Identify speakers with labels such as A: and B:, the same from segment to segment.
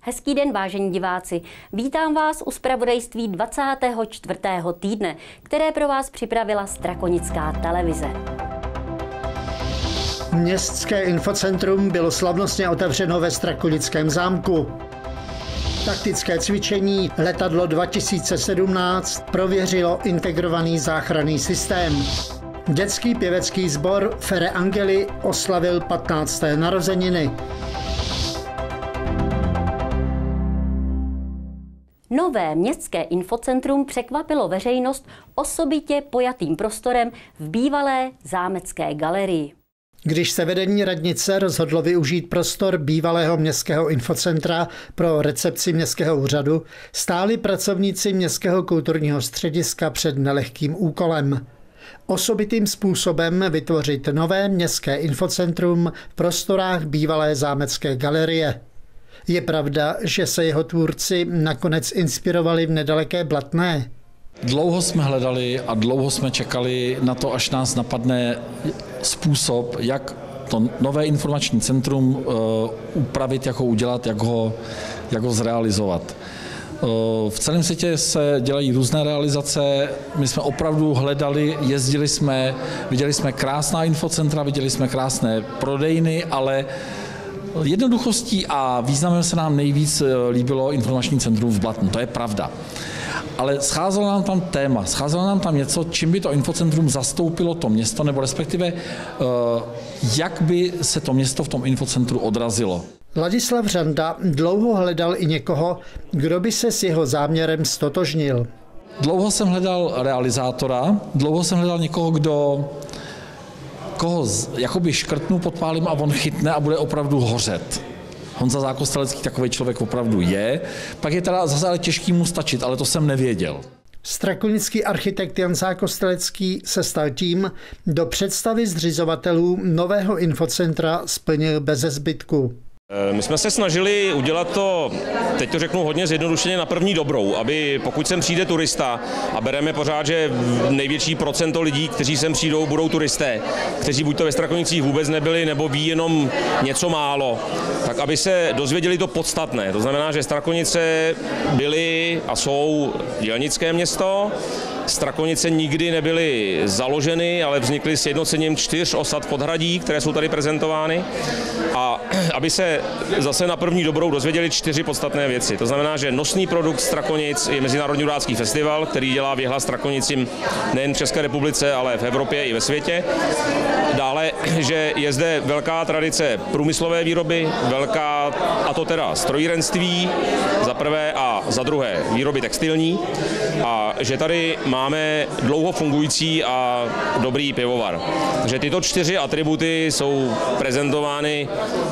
A: Hezký den, vážení diváci. Vítám vás u zpravodajství 24. týdne, které pro vás připravila Strakonická televize.
B: Městské infocentrum bylo slavnostně otevřeno ve Strakonickém zámku. Taktické cvičení Letadlo 2017 prověřilo integrovaný záchranný systém. Dětský pěvecký sbor Fere Angeli oslavil 15. narozeniny.
A: Nové městské infocentrum překvapilo veřejnost osobitě pojatým prostorem v bývalé zámecké galerii.
B: Když se vedení radnice rozhodlo využít prostor bývalého městského infocentra pro recepci městského úřadu, stáli pracovníci městského kulturního střediska před nelehkým úkolem. Osobitým způsobem vytvořit nové městské infocentrum v prostorách bývalé zámecké galerie. Je pravda, že se jeho tvůrci nakonec inspirovali v nedaleké Blatné?
C: Dlouho jsme hledali a dlouho jsme čekali na to, až nás napadne způsob, jak to nové informační centrum upravit, jak ho udělat, jak ho zrealizovat. V celém světě se dělají různé realizace, my jsme opravdu hledali, jezdili jsme, viděli jsme krásná infocentra, viděli jsme krásné prodejny, ale jednoduchostí a významem se nám nejvíc líbilo informační centrum v Blatnu, to je pravda. Ale scházelo nám tam téma, scházelo nám tam něco, čím by to infocentrum zastoupilo to město, nebo respektive jak by se to město v tom infocentru odrazilo.
B: Ladislav Řanda dlouho hledal i někoho, kdo by se s jeho záměrem stotožnil.
C: Dlouho jsem hledal realizátora, dlouho jsem hledal někoho, koho jakoby škrtnu, podpálím a on chytne a bude opravdu hořet. Honza Zákostelecký takový člověk opravdu je, pak je teda zase ale těžký mu stačit, ale to jsem nevěděl.
B: Strakonický architekt Jan Zákostelecký se stal tím, do představy zřizovatelů nového infocentra splnil beze zbytku.
D: My jsme se snažili udělat to, teď to řeknu hodně zjednodušeně, na první dobrou, aby pokud sem přijde turista a bereme pořád, že největší procento lidí, kteří sem přijdou, budou turisté, kteří buď to ve Strakonicích vůbec nebyli, nebo ví jenom něco málo, tak aby se dozvěděli to podstatné. To znamená, že Strakonice byly a jsou dělnické město, Strakonice nikdy nebyly založeny, ale vznikly sjednocením 4 osad v podhradí, které jsou tady prezentovány. A aby se zase na první dobrou dozvěděli 4 podstatné věci. To znamená, že nosný produkt Strakonic je Mezinárodní vodácký festival, který dělá věhlas Strakonicím nejen v České republice, ale v Evropě i ve světě. Dále, že je zde velká tradice průmyslové výroby, velká, a to teda strojírenství za prvé a za druhé výroby textilní, a že tady máme dlouho fungující a dobrý pivovar. Takže tyto 4 atributy jsou prezentovány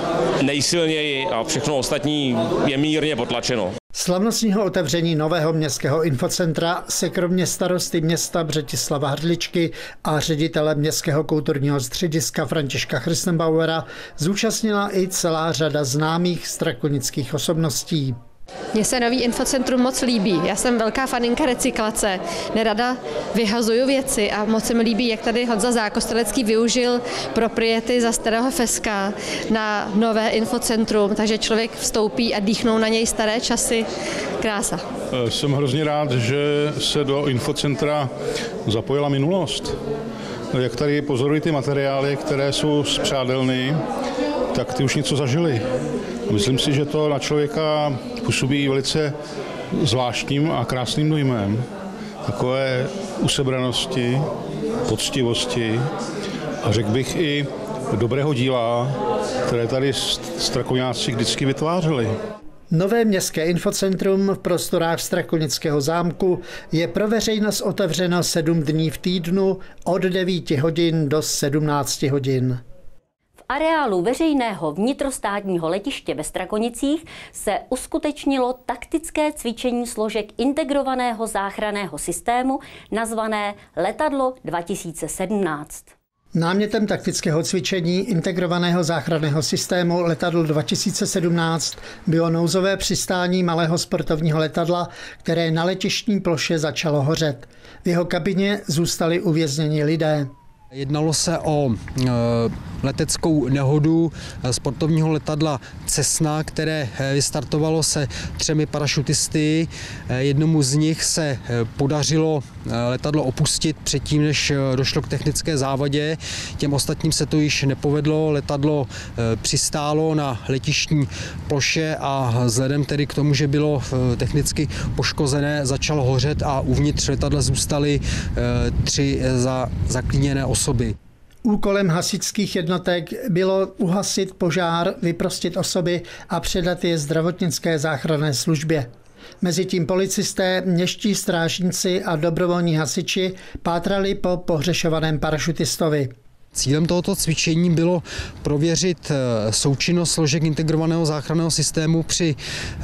D: nejsilněji a všechno ostatní je mírně potlačeno.
B: Slavnostního otevření nového městského infocentra se kromě starosty města Břetislava Hrdličky a ředitele městského kulturního střediska Františka Christenbauera zúčastnila i celá řada známých strakonických osobností.
E: Mně se nový infocentrum moc líbí. Já jsem velká faninka recyklace. Nerada vyhazuju věci a moc se mi líbí, jak tady Honza Zákostelecký využil propriety za starého feska na nové infocentrum, takže člověk vstoupí a dýchnou na něj staré časy. Krása.
F: Jsem hrozně rád, že se do infocentra zapojila minulost. Jak tady pozorují ty materiály, které jsou z přádelny, tak ty už něco zažili. Myslím si, že to na člověka působí velice zvláštním a krásným dojmem. Takové usebranosti, poctivosti a řekl bych i dobrého díla, které tady Strakoňáci vždycky vytvářeli.
B: Nové městské infocentrum v prostorách Strakonického zámku je pro veřejnost otevřeno 7 dní v týdnu od 9 hodin do 17 hodin.
A: V areálu veřejného vnitrostátního letiště ve Strakonicích se uskutečnilo taktické cvičení složek integrovaného záchranného systému nazvané Letadlo 2017.
B: Námětem taktického cvičení integrovaného záchranného systému Letadlo 2017 bylo nouzové přistání malého sportovního letadla, které na letištní ploše začalo hořet. V jeho kabině zůstali uvězněni lidé.
G: Jednalo se o leteckou nehodu sportovního letadla Cessna, které vystartovalo se 3 parašutisty. Jednomu z nich se podařilo letadlo opustit předtím, než došlo k technické závadě. Těm ostatním se to již nepovedlo. Letadlo přistálo na letištní ploše a vzhledem tedy k tomu, že bylo technicky poškozené, začalo hořet a uvnitř letadla zůstaly 3 zaklíněné osoby.
B: Úkolem hasičských jednotek bylo uhasit požár, vyprostit osoby a předat je zdravotnické záchranné službě. Mezitím policisté, městští strážníci a dobrovolní hasiči pátrali po pohřešovaném parašutistovi.
G: Cílem tohoto cvičení bylo prověřit součinnost složek integrovaného záchranného systému při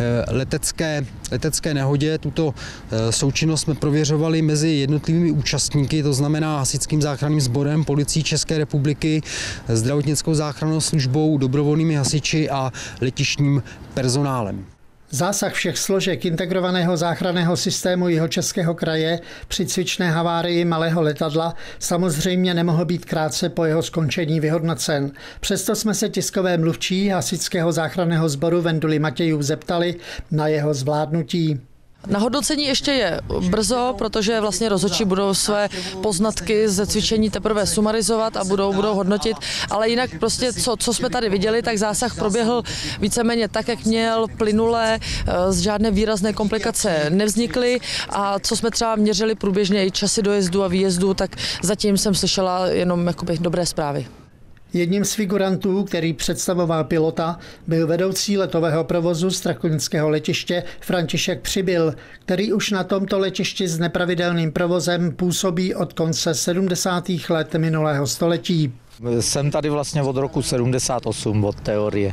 G: letecké nehodě. Tuto součinnost jsme prověřovali mezi jednotlivými účastníky, to znamená hasičským záchranným sborem, policií České republiky, zdravotnickou záchrannou službou, dobrovolnými hasiči a letištním personálem.
B: Zásah všech složek integrovaného záchranného systému Jihočeského kraje při cvičné havárii malého letadla samozřejmě nemohl být krátce po jeho skončení vyhodnocen. Přesto jsme se tiskové mluvčí hasičského záchranného sboru Venduly Matějů zeptali na jeho zvládnutí.
H: Na hodnocení ještě je brzo, protože vlastně rozhodčí budou své poznatky ze cvičení teprve sumarizovat a budou hodnotit, ale jinak prostě, co jsme tady viděli, tak zásah proběhl víceméně tak, jak měl, plynule, žádné výrazné komplikace nevznikly a co jsme třeba měřili průběžně i časy dojezdu a výjezdu, tak zatím jsem slyšela jenom jakoby dobré zprávy.
B: Jedním z figurantů, který představoval pilota, byl vedoucí letového provozu strakonického letiště František Přibyl, který už na tomto letišti s nepravidelným provozem působí od konce 70. let minulého století.
I: Jsem tady vlastně od roku 78, od teorie.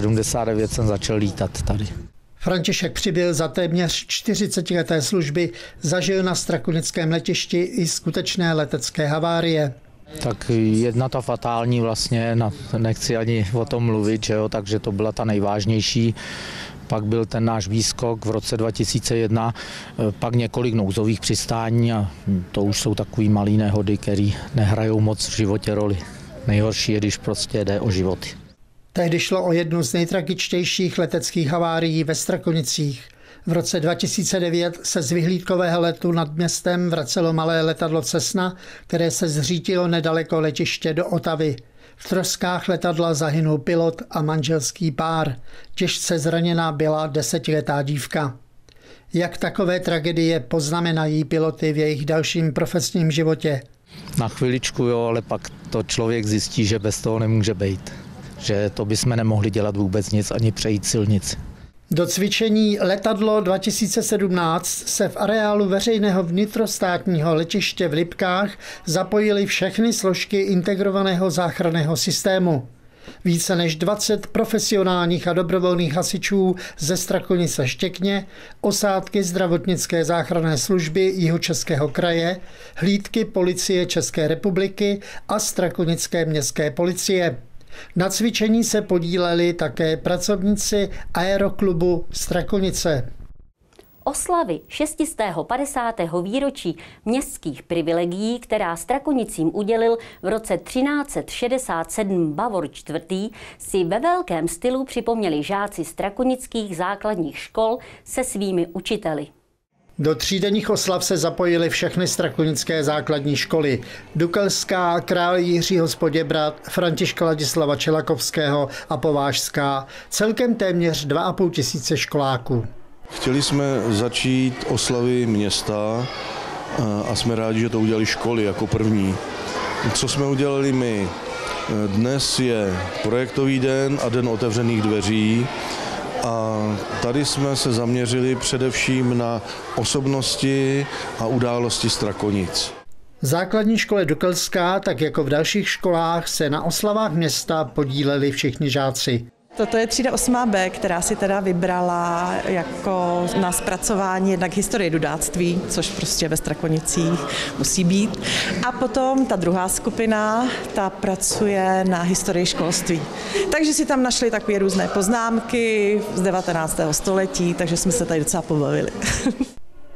I: 79 jsem začal lítat tady.
B: František Přibyl za téměř 40leté služby zažil na strakonickém letišti i skutečné letecké havárie.
I: Tak jedna ta fatální vlastně, nechci ani o tom mluvit, že jo, takže to byla ta nejvážnější. Pak byl ten náš výskok v roce 2001, pak několik nouzových přistání a to už jsou takový malý nehody, které nehrajou moc v životě roli. Nejhorší je, když prostě jde o životy.
B: Tehdy šlo o jednu z nejtragičtějších leteckých havárií ve Strakonicích. V roce 2009 se z vyhlídkového letu nad městem vracelo malé letadlo Cessna, které se zřítilo nedaleko letiště do Otavy. V troskách letadla zahynul pilot a manželský pár. Těžce zraněná byla 10letá dívka. Jak takové tragédie poznamenají piloty v jejich dalším profesním životě?
I: Na chviličku jo, ale pak to člověk zjistí, že bez toho nemůže být. Že to bychom nemohli dělat vůbec nic, ani přejít silnici.
B: Do cvičení Letadlo 2017 se v areálu veřejného vnitrostátního letiště v Lipkách zapojily všechny složky integrovaného záchranného systému. Více než 20 profesionálních a dobrovolných hasičů ze Strakonice Štěkně, osádky zdravotnické záchranné služby Jihočeského kraje, hlídky policie České republiky a Strakonické městské policie. Na cvičení se podíleli také pracovníci aeroklubu Strakonice.
A: Oslavy 650. výročí městských privilegií, která Strakonicím udělil v roce 1367 Bavor IV., si ve velkém stylu připomněli žáci strakonických základních škol se svými učiteli.
B: Do třídenních oslav se zapojily všechny strakonické základní školy. Dukelská, Král Jiřího z Poděbrad, Františka Ladislava Čelakovského a Povážská. Celkem téměř 2 500 školáků.
J: Chtěli jsme začít oslavy města a jsme rádi, že to udělali školy jako první. Co jsme udělali my? Dnes je projektový den a den otevřených dveří. A tady jsme se zaměřili především na osobnosti a události Strakonic.
B: V základní škole Dukelská, tak jako v dalších školách, se na oslavách města podíleli všichni žáci.
K: Toto je třída 8B, která si teda vybrala jako na zpracování jednak historie dudáctví, což prostě ve Strakonicích musí být. A potom ta druhá skupina, ta pracuje na historii školství. Takže si tam našli takové různé poznámky z 19. století, takže jsme se tady docela pobavili.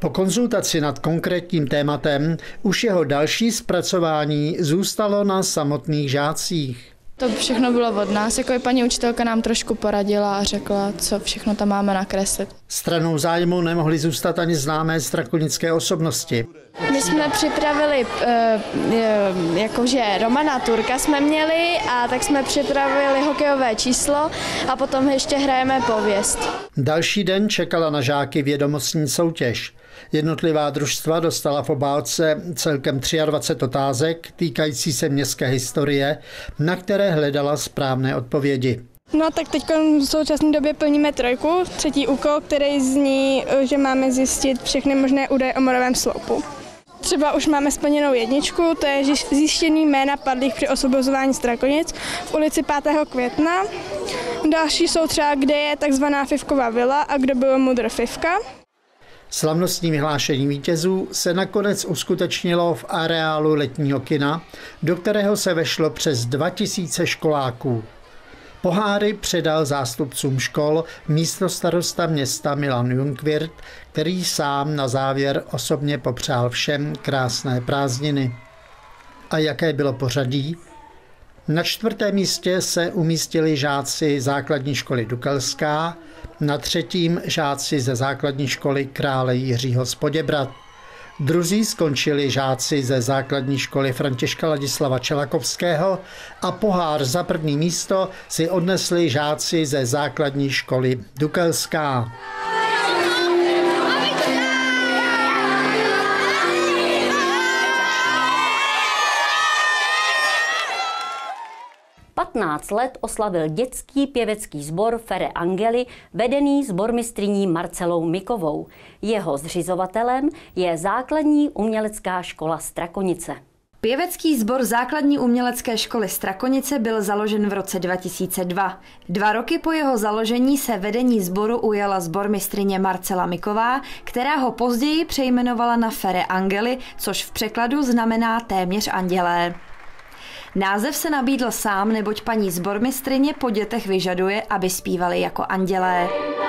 B: Po konzultaci nad konkrétním tématem už jeho další zpracování zůstalo na samotných žácích.
L: To všechno bylo od nás, jako i paní učitelka nám trošku poradila a řekla, co všechno tam máme nakreslit.
B: Stranou zájmu nemohly zůstat ani známé strakonické osobnosti.
L: My jsme připravili, jakože Romana Turka jsme měli a tak jsme připravili hokejové číslo a potom ještě hrajeme pověst.
B: Další den čekala na žáky vědomostní soutěž. Jednotlivá družstva dostala v obálce celkem 23 otázek týkající se městské historie, na které hledala správné odpovědi.
L: No tak teď v současné době plníme 3, 3. úkol, který zní, že máme zjistit všechny možné údaje o Moravém sloupu. Třeba už máme splněnou 1, to je zjištění jména padlých při osvobozování Strakonic v ulici 5. května. Další jsou třeba, kde je takzvaná Fifkova vila a kdo byl mudr Fifka.
B: Slavnostní vyhlášení vítězů se nakonec uskutečnilo v areálu letního kina, do kterého se vešlo přes 2000 školáků. Poháry předal zástupcům škol místostarosta města Milan Jungwirth, který sám na závěr osobně popřál všem krásné prázdniny. A jaké bylo pořadí? Na 4. místě se umístili žáci základní školy Dukelská, na 3. žáci ze základní školy Krále Jiřího z Poděbrad. Druzí skončili žáci ze základní školy Františka Ladislava Čelakovského a pohár za 1. místo si odnesli žáci ze základní školy Dukelská.
A: Let oslavil dětský pěvecký sbor Fere Angely, vedený sbormistryní Marcelou Mikovou. Jeho zřizovatelem je Základní umělecká škola Strakonice.
M: Pěvecký sbor Základní umělecké školy Strakonice byl založen v roce 2002. 2 roky po jeho založení se vedení sboru ujala sbormistryně Marcela Miková, která ho později přejmenovala na Fere Angely, což v překladu znamená téměř andělé. Název se nabídl sám, neboť paní sbormistryně po dětech vyžaduje, aby zpívali jako andělé.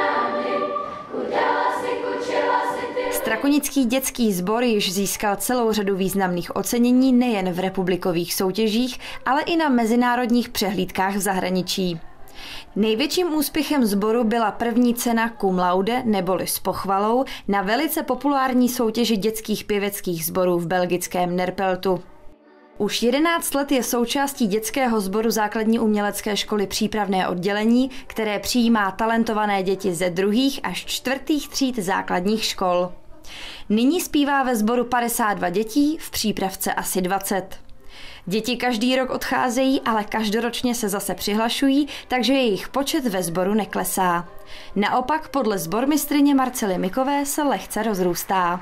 M: Strakonický dětský sbor již získal celou řadu významných ocenění nejen v republikových soutěžích, ale i na mezinárodních přehlídkách v zahraničí. Největším úspěchem sboru byla první cena cum laude neboli s pochvalou na velice populární soutěži dětských pěveckých sborů v belgickém Nerpeltu. Už 11 let je součástí dětského sboru Základní umělecké školy přípravné oddělení, které přijímá talentované děti ze 2. až 4. tříd základních škol. Nyní zpívá ve sboru 52 dětí, v přípravce asi 20. Děti každý rok odcházejí, ale každoročně se zase přihlašují, takže jejich počet ve sboru neklesá. Naopak podle sbormistryně Marcely Mikové se lehce rozrůstá.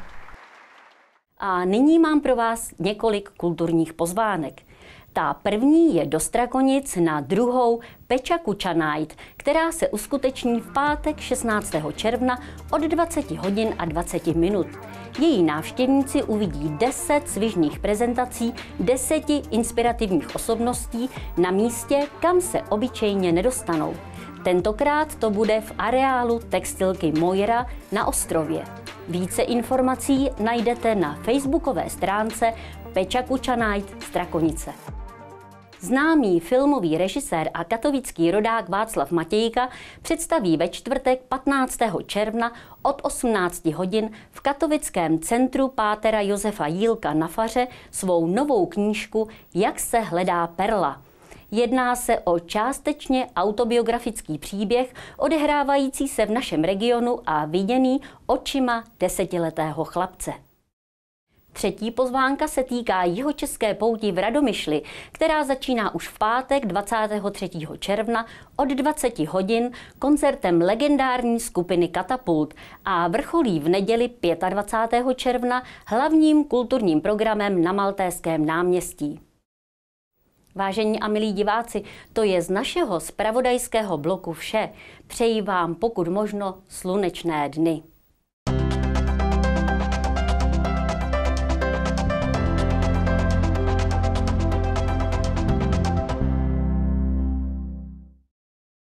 A: A nyní mám pro vás několik kulturních pozvánek. Ta první je do Strakonic na 2. Peča Kuča Night, která se uskuteční v pátek 16. června od 20 hodin a 20 minut. Její návštěvníci uvidí 10 svižných prezentací 10 inspirativních osobností na místě, kam se obyčejně nedostanou. Tentokrát to bude v areálu textilky Mojra na Ostrově. Více informací najdete na facebookové stránce Peča Kuča Night Strakonice. Známý filmový režisér a katovický rodák Václav Matějka představí ve čtvrtek 15. června od 18 hodin v katovickém centru pátera Josefa Jílka na Faře svou novou knížku Jak se hledá perla. Jedná se o částečně autobiografický příběh odehrávající se v našem regionu a viděný očima 10letého chlapce. Třetí pozvánka se týká jihočeské pouti v Radomyšli, která začíná už v pátek 23. června od 20 hodin koncertem legendární skupiny Katapult a vrcholí v neděli 25. června hlavním kulturním programem na Maltéském náměstí. Vážení a milí diváci, to je z našeho zpravodajského bloku vše. Přeji vám pokud možno slunečné dny.